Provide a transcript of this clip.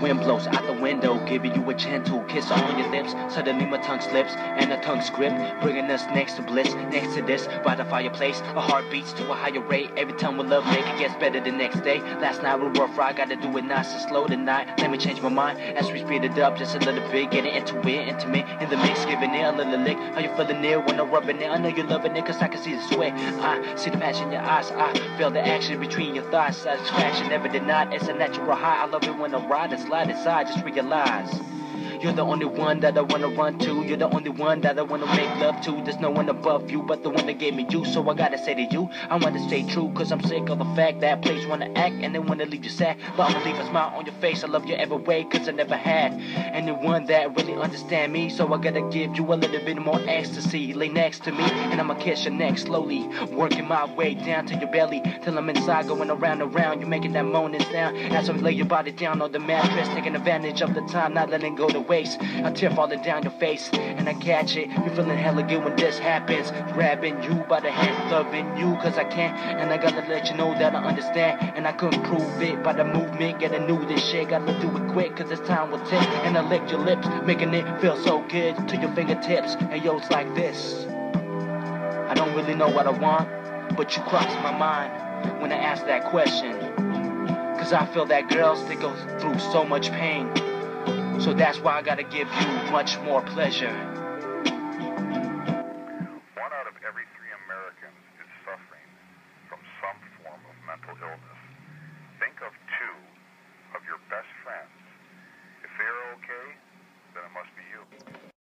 wind blows out the window, giving you a gentle kiss on your lips. Suddenly my tongue slips and the tongue's grip, bringing us next to bliss. Next to this, by the fireplace, a heart beats to a higher rate. Every time we love make it gets better the next day. Last night we were rough ride, gotta do it nice and slow tonight. Let me change my mind as we speed it up just a little bit, getting into it, intimate in the mix, giving it a little lick. How you feeling it when I'm rubbing it? I know you're loving it, cause I can see the sweat. I see the passion in your eyes, I feel the action between your thighs. Satisfaction never denied, it's a natural high. I love it when I ride and slide inside, just realize you're the only one that I wanna run to. You're the only one that I wanna make love to. There's no one above you but the one that gave me you. So I gotta say to you, I wanna stay true, cause I'm sick of the fact that place wanna act and they wanna leave you sad. But I'ma leave a smile on your face, I love you every way, cause I never had anyone that really understand me. So I gotta give you a little bit more ecstasy. Lay next to me and I'ma kiss your neck slowly, working my way down to your belly till I'm inside, going around and around. You're making that moaning sound as I lay your body down on the mattress, taking advantage of the time, not letting go to waste. A tear falling down your face and I catch it. You're feeling hella good when this happens, grabbing you by the hand, loving you cause I can. And I gotta let you know that I understand, and I couldn't prove it by the movement. Getting new this shit, gotta do it quick cause this time will take. And I lick your lips, making it feel so good to your fingertips. And yo, it's like this, I don't really know what I want, but you cross my mind when I ask that question. Cause I feel that girls, they go through so much pain. So that's why I gotta give you much more pleasure.